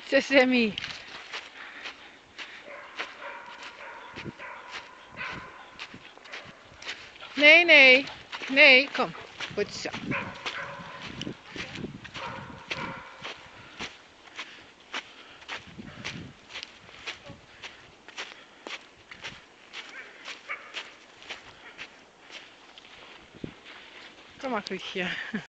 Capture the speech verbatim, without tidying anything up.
Sesemi. Nee, nee. Nee, kom. Goed zo. Kom maar, goedje.